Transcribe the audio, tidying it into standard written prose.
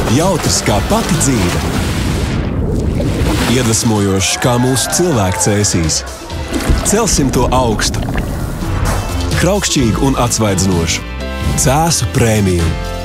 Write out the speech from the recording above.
Jautrs kā pati dzīve. Iedvesmojošs kā mūsu cilvēku cēsīs. Celsim to augstu. Kraukšķīgu un atsvaidzinošu. Cēsu prēmiju.